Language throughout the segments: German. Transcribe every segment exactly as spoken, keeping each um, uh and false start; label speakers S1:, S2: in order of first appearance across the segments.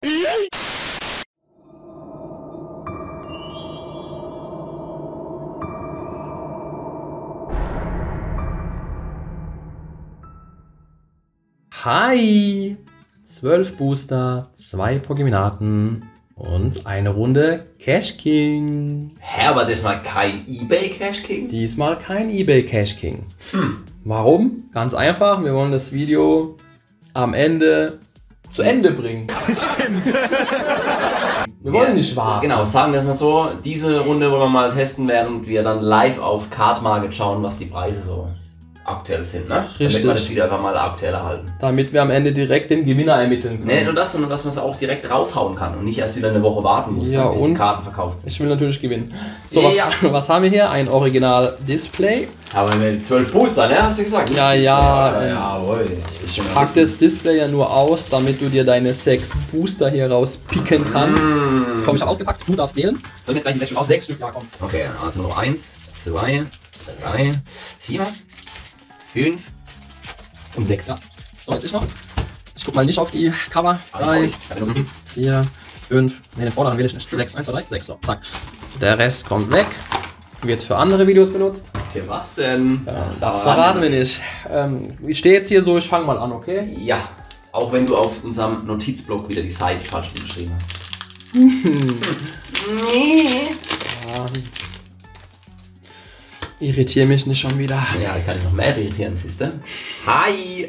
S1: Hi! zwölf Booster, zwei Pokéminaten und eine Runde Cash King.
S2: Hä, aber diesmal kein eBay Cash King?
S1: Diesmal kein eBay Cash King.
S2: Hm.
S1: Warum? Ganz einfach, wir wollen das Video am Ende zu Ende bringen.
S2: Stimmt.
S1: Wir wollen
S2: Ja,
S1: nicht warten.
S2: Genau, sagen wir es mal so, diese Runde wollen wir mal testen, während wir dann live auf Card Market schauen, was die Preise so aktuell sind, ne?
S1: Richtig.
S2: Damit wir das Video einfach mal aktuell erhalten.
S1: Damit wir am Ende direkt den Gewinner ermitteln können.
S2: Ne, nur das, sondern dass man es auch direkt raushauen kann und nicht erst wieder eine Woche warten muss,
S1: Ja,
S2: dann, bis
S1: und
S2: die Karten verkauft sind.
S1: Ich will natürlich gewinnen. So, was,
S2: Ja.
S1: was haben wir hier? Ein Original-Display.
S2: Aber mit zwölf Booster, ne? Hast du gesagt?
S1: Ja, ja.
S2: Ja, jawohl.
S1: Ich pack das Display ja nur aus, damit du dir deine sechs Booster hier rauspicken kannst.
S2: Mm.
S1: Komm, ich habe ausgepackt, du darfst wählen. Sollen jetzt gleich die sechs Stück auf sechs Stück? Ja, komm.
S2: Okay, also noch eins, zwei, drei, vier, fünf und sechs.
S1: Ja. So, jetzt ich noch. Ich guck mal nicht auf die Cover. drei, vier, fünf. Ne, den vorderen will ich nicht. sechs, eins, zwei, drei, sechs. So, zack. Der Rest kommt weg. Wird für andere Videos benutzt.
S2: Für was denn?
S1: Ja, das verraten wir nicht. Ähm, ich stehe jetzt hier so, ich fange mal an, okay?
S2: Ja, auch wenn du auf unserem Notizblock wieder die Seite falsch geschrieben hast.
S1: Ja. Irritiere mich nicht schon wieder.
S2: Ja, kann ich noch mehr irritieren, siehst du? Hi!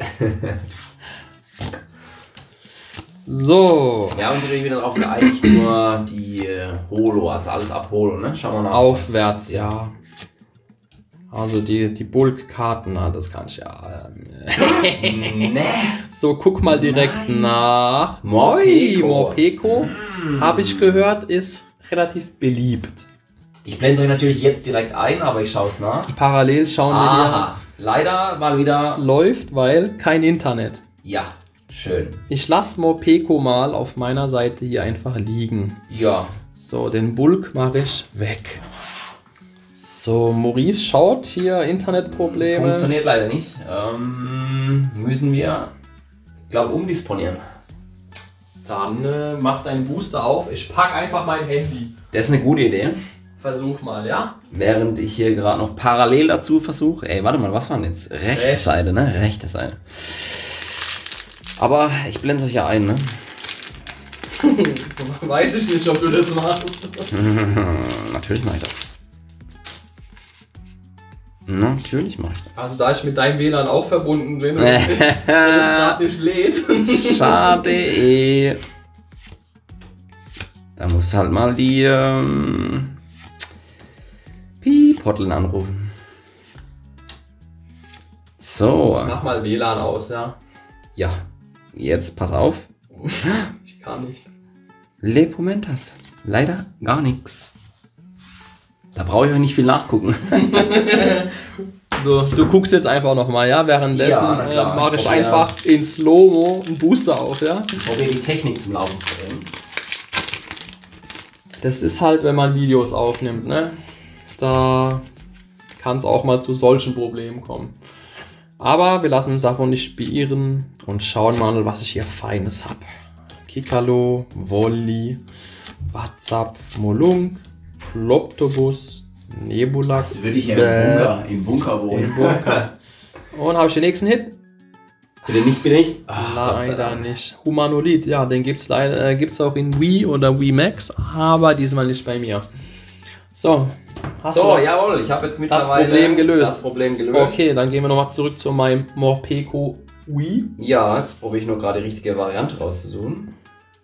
S1: So.
S2: Wir haben uns natürlich wieder darauf geeinigt, nur die äh, Holo, also alles ab Holo, ne? Schauen wir nach.
S1: Aufwärts, ja. Also die, die Bulk-Karten, na, das kann ich ja. Ähm,
S2: Ne.
S1: So, guck mal direkt
S2: Nein.
S1: nach.
S2: Morpeko.
S1: Morpeko,
S2: Mm.
S1: habe ich gehört, ist relativ beliebt.
S2: Ich blende euch natürlich jetzt direkt ein, aber ich schaue es nach.
S1: Parallel schauen
S2: Aha, leider mal wieder.
S1: wir hier. Läuft, weil kein Internet.
S2: Ja, schön.
S1: Ich lasse Morpeko mal auf meiner Seite hier einfach liegen.
S2: Ja.
S1: So, den Bulk mache ich weg. So, Maurice schaut hier Internetprobleme.
S2: Funktioniert leider nicht. Ähm, müssen wir, glaube umdisponieren.
S1: Dann äh, mach deinen Booster auf. Ich pack einfach mein Handy.
S2: Das ist eine gute Idee.
S1: Versuch mal, ja?
S2: Während ich hier gerade noch parallel dazu versuche. Ey, warte mal, was war denn jetzt? Rechte
S1: Rechts.
S2: Seite, ne? Rechte Seite. Aber ich blende es euch ja ein, ne?
S1: Weiß ich nicht, ob du das machst.
S2: Natürlich mache ich das. Natürlich mache ich das.
S1: Also da ich mit deinem W L A N auch verbunden bin und es gerade nicht lädt.
S2: Schade, eh. Da musst du halt mal die ähm, Piep-Hotline anrufen. So.
S1: Mach mal W L A N aus, ja?
S2: Ja. Jetzt pass auf.
S1: Ich kann nicht.
S2: Le Momentas. Leider gar nichts. Da brauche ich auch nicht viel nachgucken.
S1: So, du guckst jetzt einfach nochmal, ja? Währenddessen
S2: Ja, na klar.
S1: äh, mache ich
S2: Oh,
S1: einfach in Slow-Mo einen Booster auf, ja?
S2: Probier die Technik zum Laufen zu bringen.
S1: Das ist halt, wenn man Videos aufnimmt, ne? Da kann es auch mal zu solchen Problemen kommen. Aber wir lassen uns davon nicht beirren und schauen mal, was ich hier Feines habe. Kikalo, Wolli, WhatsApp, Molung, Ploptobus, Nebulax.
S2: Das würde ich ja
S1: Bäh.
S2: im Bunker, im Bunker wohnen.
S1: Im Bunker. Und habe ich den nächsten Hit?
S2: Bitte nicht, bitte nicht. Ach, Gott sei
S1: Leider
S2: Dank.
S1: nicht. Humanoid, ja, den gibt es leider äh, gibt's auch in Wii oder Wii Max, aber diesmal nicht bei mir. So, hast
S2: So,
S1: du das?
S2: jawohl, ich habe jetzt mittlerweile
S1: Problem gelöst.
S2: das Problem gelöst.
S1: Okay, dann gehen wir nochmal zurück zu meinem Morpeko Wii.
S2: Ja, jetzt probiere ich nur gerade die richtige Variante rauszusuchen.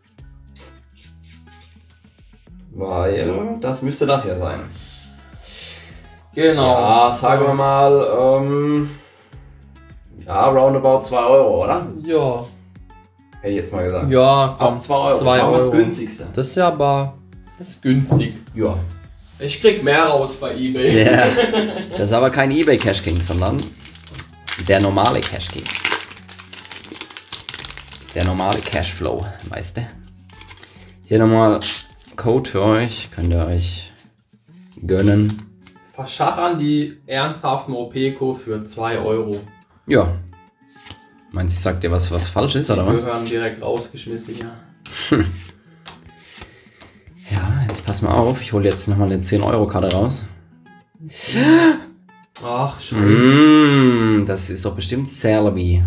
S2: Weil das müsste das ja sein.
S1: Genau.
S2: Ja, sagen wir mal, ähm, ja, roundabout zwei Euro, oder?
S1: Ja.
S2: Hätte ich jetzt mal gesagt.
S1: Ja, komm,
S2: Ab zwei Euro.
S1: zwei
S2: Machen wir das
S1: Euro.
S2: günstigste.
S1: Das ist ja aber das ist günstig.
S2: Ja.
S1: Ich krieg mehr raus bei eBay.
S2: Yeah. Das ist aber kein eBay Cash King, sondern der normale Cash King. Der normale Cashflow, weißt du? Hier nochmal Code für euch, könnt ihr euch gönnen.
S1: Verschachern die ernsthaften Morpeko für zwei Euro.
S2: Ja. Meinst du, ich sag dir was, was falsch ist, oder
S1: Die
S2: was?
S1: gehören direkt rausgeschmissen, ja.
S2: Ja, jetzt pass mal auf. Ich hole jetzt nochmal eine zehn Euro Karte raus.
S1: Ach, scheiße.
S2: Mm, das ist doch bestimmt Celebi.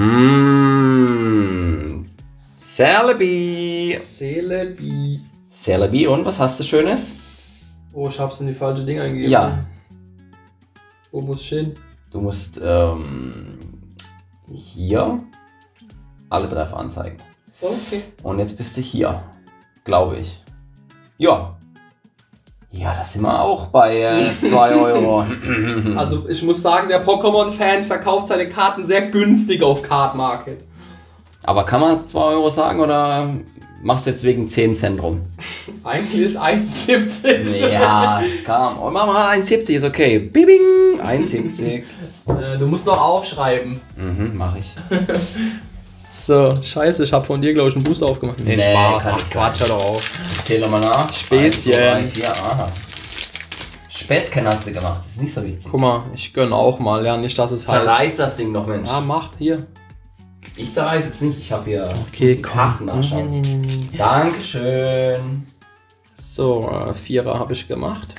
S2: Mm, Celebi.
S1: Celebi.
S2: Celebi, und was hast du Schönes?
S1: Oh, ich hab's in die falsche Dinger gegeben.
S2: Ja.
S1: Wo muss ich hin?
S2: Du musst ähm, hier alle Treffer anzeigen.
S1: Okay.
S2: Und jetzt bist du hier, glaube ich. Ja. Ja, da sind wir auch bei zwei äh, Euro.
S1: Also ich muss sagen, der Pokémon-Fan verkauft seine Karten sehr günstig auf Card Market.
S2: Aber kann man zwei Euro sagen oder machst du jetzt wegen zehn Cent rum?
S1: Eigentlich eins siebzig.
S2: Ja, komm. Und mach mal eins siebzig, ist okay. Bibing, eins siebzig.
S1: äh, du musst noch aufschreiben.
S2: Mhm, mach ich.
S1: So, scheiße, ich habe von dir, glaube ich, einen Booster aufgemacht. Nee,
S2: Nee,
S1: Spaß.
S2: kann
S1: Ach,
S2: nicht
S1: Quatsch, hör doch auf.
S2: Zähl doch mal nach.
S1: Späßchen.
S2: eins, zwei, drei, vier, aha. Späßchen hast du gemacht, das ist nicht so witzig.
S1: Guck mal, ich gönn auch mal. Ja, nicht, dass es heißt.
S2: Zerreiß das Ding noch, Mensch.
S1: Ja, mach, hier.
S2: Ich zerreiß jetzt nicht, ich habe hier
S1: Okay,
S2: die Karten nachschauen.
S1: Nee, nee, nee, nee.
S2: Dankeschön.
S1: So, äh, Vierer habe ich gemacht.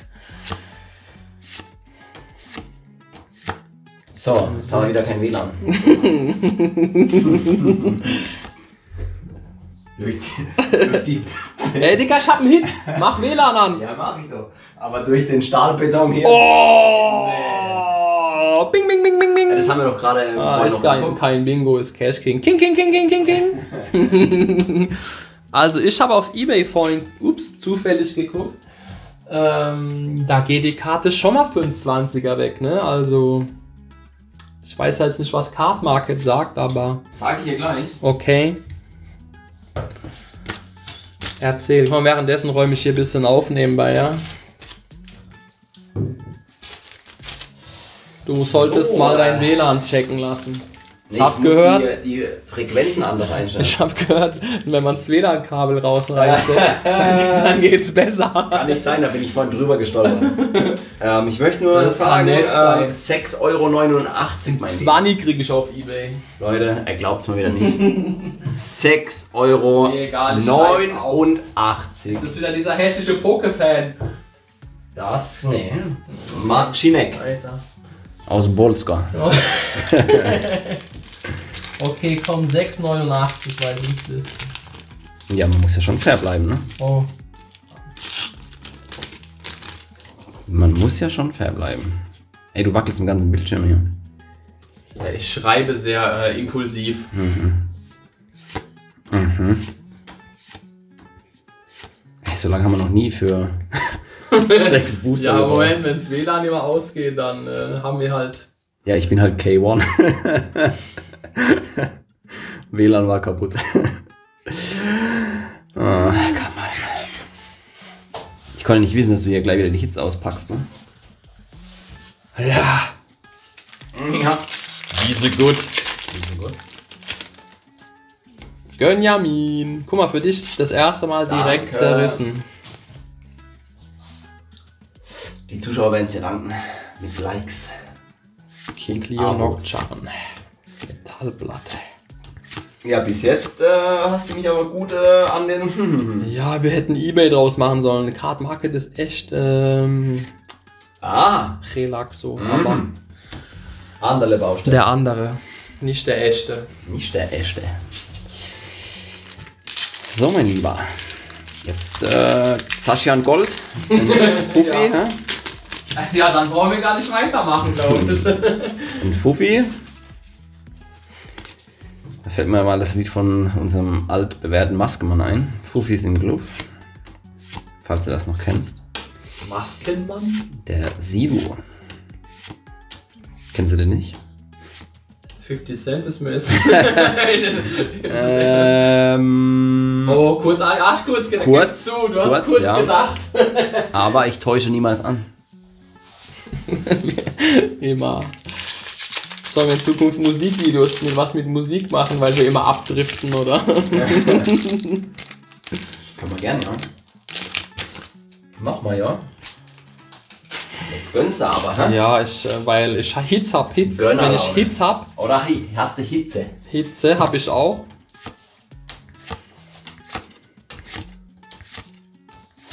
S2: So, jetzt haben wir wieder kein W L A N. durch die, durch die
S1: Ey, Digga, ich hab einen Hit. Mach W L A N an.
S2: Ja, mach ich doch. Aber durch den Stahlbeton hier.
S1: Oh! Bing, bing, bing, bing, bing.
S2: Das haben wir doch gerade
S1: Ah,
S2: vorhin
S1: ist
S2: noch
S1: kein,
S2: geguckt.
S1: kein Bingo, ist Cash King. King, King, King, King, King, King. Also ich habe auf eBay vorhin, ups, zufällig geguckt. Ähm, da geht die Karte schon mal für einen zwanziger weg, ne? Also ich weiß jetzt nicht, was Card Market sagt, aber
S2: Sag ich hier gleich.
S1: okay. Erzähl. Ich mal, währenddessen räume ich hier ein bisschen auf nebenbei, ja? Du solltest
S2: So,
S1: mal dein
S2: äh.
S1: W L A N checken lassen. Ich
S2: Nee,
S1: hab
S2: muss
S1: gehört,
S2: Die, die Frequenzen anders einstellen.
S1: ich hab gehört, wenn man das W L A N-Kabel rausreißt, dann, dann geht's besser.
S2: Kann nicht sein, da bin ich vorhin drüber gestolpert. ähm, ich möchte nur
S1: Das kann
S2: sagen,
S1: nett sein.
S2: äh, sechs Euro neunundachtzig, mein Lieber.
S1: zwanzig krieg ich auf eBay.
S2: Leute, er glaubt's mal wieder nicht. sechs Euro
S1: Nee, egal, ich
S2: neunundachtzig.
S1: Das ist wieder dieser hässliche Poke-Fan.
S2: Das, nee. Marcinek.
S1: Alter.
S2: Aus Bolska.
S1: Oh. Okay, komm, sechs neunundachtzig, weil du es bist.
S2: Ja, man muss ja schon fair bleiben, ne?
S1: Oh.
S2: Man muss ja schon fair bleiben. Ey, du wackelst im ganzen Bildschirm hier.
S1: Ja, ich schreibe sehr äh, impulsiv.
S2: Mhm. Mhm. Ey, so lange haben wir noch nie für sechs Booster
S1: Ja,
S2: gebraucht.
S1: Moment, wenn das W L A N immer ausgeht, dann äh, haben wir halt.
S2: Ja, ich bin halt K eins. W L A N war kaputt. Oh, komm mal. Ich konnte nicht wissen, dass du hier gleich wieder die Hits auspackst, ne?
S1: Ja.
S2: Ja.
S1: Diese gut. Gönjamin. Guck mal, für dich das erste Mal direkt
S2: Danke.
S1: zerrissen.
S2: Die Zuschauer werden es dir danken. Mit Likes.
S1: Kiklio Nocturne. Metallblatt.
S2: Ja, bis jetzt äh, hast du mich aber gut äh, an den...
S1: Ja, wir hätten eBay draus machen sollen. Card Market ist echt ähm,
S2: ah,
S1: relaxo.
S2: Mhm.
S1: Aber
S2: andere Baustelle.
S1: der andere, nicht der echte.
S2: Nicht der echte. So, mein Lieber. Jetzt äh, Sascha Gold. Fuffi,
S1: Ja.
S2: ja.
S1: Ja, dann brauchen wir gar nicht weitermachen, glaube ich.
S2: Ein Fuffi. Da fällt mir mal das Lied von unserem altbewährten Maskenmann ein. Fuffis im Club. Falls du das noch kennst.
S1: Maskenmann?
S2: Der Sido. Kennst du den nicht?
S1: fünfzig Cent ist mir jetzt.
S2: Ähm,
S1: Oh, kurz, Arsch kurz gedacht.
S2: Kurz,
S1: Gibst du, du hast
S2: kurz,
S1: kurz
S2: ja.
S1: gedacht.
S2: aber ich täusche niemals an.
S1: Immer. Sollen wir in Zukunft Musikvideos mit was mit Musik machen, weil wir immer abdriften, oder?
S2: Kann man gerne, ja. Mach mal, ja. Jetzt gönnst du aber, hä?
S1: Ja, ich, äh, weil ich Hits hab, Hits.
S2: Gönner
S1: Wenn ich
S2: auch.
S1: Hits hab,
S2: Oder hi- hast du Hitze?
S1: Hitze hab ich auch.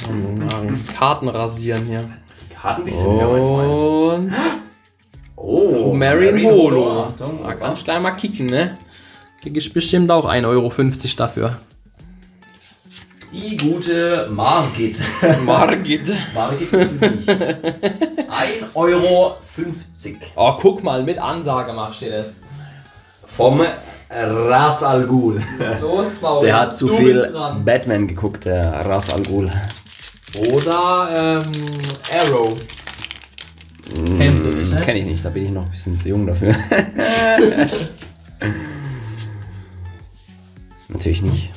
S1: Karten rasieren hier.
S2: Karten ein bisschen mehr, mein Freund.
S1: Und
S2: Oh,
S1: Marin Holo.
S2: Achtung,
S1: Da kannst du gleich mal kicken, ne? Krieg ich bestimmt auch ein Euro fünfzig dafür.
S2: Die gute Margit.
S1: Margit.
S2: Margit ist es nicht. ein Euro fünfzig.
S1: Oh, guck mal, mit Ansage machst du das.
S2: Vom Ras Al Ghul.
S1: Los, Maurice,
S2: Der hat zu
S1: du
S2: viel
S1: bist dran.
S2: Batman geguckt, der Ras Al Ghul.
S1: Oder ähm, Arrow. Kennst du nicht, ne?
S2: Kenn ich nicht, da bin ich noch ein bisschen zu jung dafür. Natürlich nicht.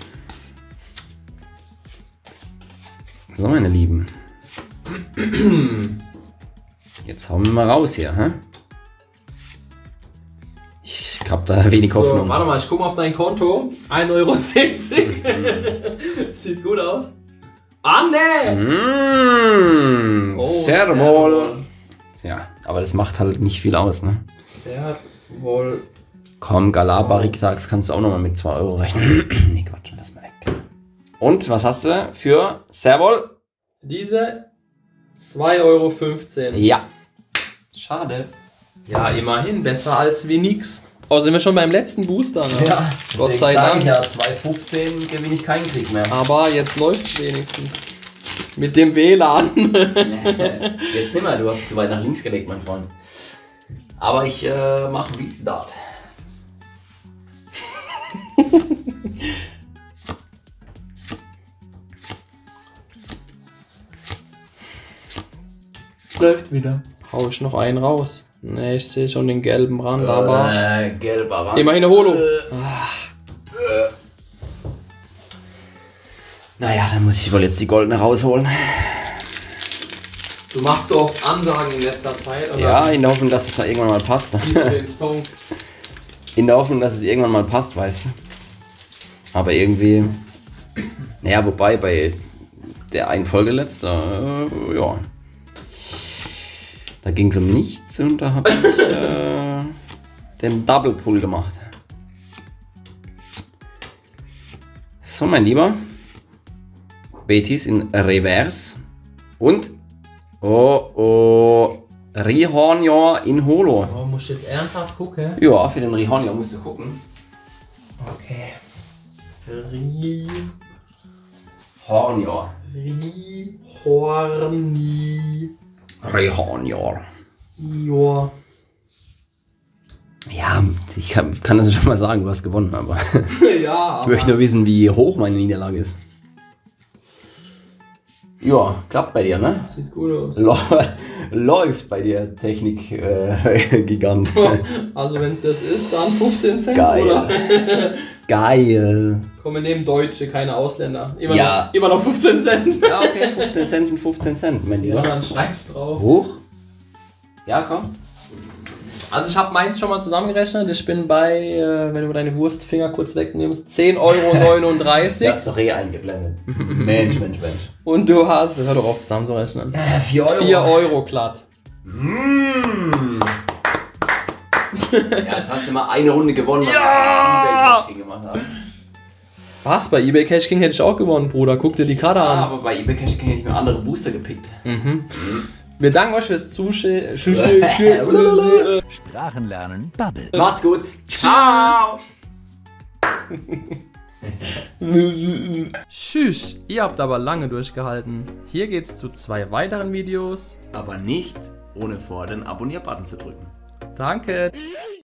S2: So, meine Lieben. Jetzt hauen wir mal raus hier, hä? Ich hab da wenig
S1: So,
S2: Hoffnung.
S1: warte mal, ich guck mal auf dein Konto. ein Euro siebzig. Sieht gut aus. Ah, ne!
S2: Mmh,
S1: Oh,
S2: Servol. Ja, aber das macht halt nicht viel aus, ne?
S1: Servol.
S2: Komm, Galabariktags kannst du auch nochmal mit zwei Euro rechnen. Nee, Quatsch, lass mal weg. Und was hast du für Servol?
S1: Diese zwei Euro fünfzehn.
S2: Ja. Schade.
S1: Ja, immerhin, besser als wie nix. Oh, sind wir schon beim letzten Booster, ne?
S2: Ja,
S1: Gott sei Dank.
S2: Ja, zwei fünfzehn gewinne ich keinen Krieg mehr.
S1: Aber jetzt läuft's wenigstens. Mit dem W L A N.
S2: Jetzt nimm mal, du hast zu weit nach links gelegt, mein Freund. Aber ich äh, mache Restart. Läuft wieder.
S1: Hau ich noch einen raus. Ne, ich sehe schon den gelben Rand, aber
S2: Äh, gelber Rand.
S1: immerhin eine Holo.
S2: Naja, dann muss ich wohl jetzt die goldene rausholen.
S1: Du machst so oft Ansagen in letzter Zeit, oder?
S2: Ja, in der Hoffnung, dass es da irgendwann mal passt.
S1: Siehst du den Song?
S2: In der Hoffnung, dass es irgendwann mal passt, weißt du. Aber irgendwie. Naja, wobei bei der einen Folge letzter, äh, ja. Da ging es um nichts und da habe ich äh, den Double Pull gemacht. So, mein Lieber. Betis in Reverse. Und. Oh, oh. Rihornjor in Holo.
S1: Oh, musst du jetzt ernsthaft gucken?
S2: Ja, für den Rihornjor musst du gucken.
S1: Okay. Ri...
S2: Hornjor.
S1: Rihorni...
S2: Rihornjor.
S1: Joa.
S2: Ja, ich kann, kann das schon mal sagen, du hast gewonnen, aber
S1: Ja,
S2: ich
S1: aber...
S2: möchte nur wissen, wie hoch meine Niederlage ist. Ja, klappt bei dir, ne?
S1: Sieht gut aus.
S2: Läuft bei dir, Technik-Gigant. Äh,
S1: Also wenn es das ist, dann fünfzehn Cent,
S2: Geil.
S1: oder?
S2: Geil.
S1: Komm, wir nehmen Deutsche, keine Ausländer. Immer,
S2: Ja.
S1: noch, immer noch fünfzehn Cent.
S2: Ja, okay, fünfzehn Cent sind fünfzehn Cent, mein
S1: Ja,
S2: Lieber.
S1: dann schreib's drauf.
S2: Hoch? Ja, komm.
S1: Also ich habe meins schon mal zusammengerechnet. Ich bin bei, äh, wenn du deine Wurstfinger kurz wegnimmst, zehn Euro neununddreißig.
S2: Ich hab's doch eh eingeblendet. Mensch, Mensch, Mensch.
S1: Und du hast, hör doch auf zusammenzurechnen.
S2: Äh, vier Euro.
S1: vier Euro glatt.
S2: Mmh. Ja, jetzt hast du mal eine Runde gewonnen, weil ja! wir eBay Cash gemacht haben.
S1: Was? Bei eBay Cash King hätte ich auch gewonnen, Bruder. Guck dir die Karte
S2: Ah,
S1: an.
S2: aber bei eBay Cash hätte ich mir andere Booster gepickt.
S1: Mhm. Wir danken euch fürs Zuschauen.
S3: Sprachen lernen, Bubble.
S2: Macht's gut. Ciao.
S1: Tschüss. Ihr habt aber lange durchgehalten. Hier geht's zu zwei weiteren Videos.
S3: Aber nicht ohne vor den Abonnier-Button zu drücken.
S1: Danke.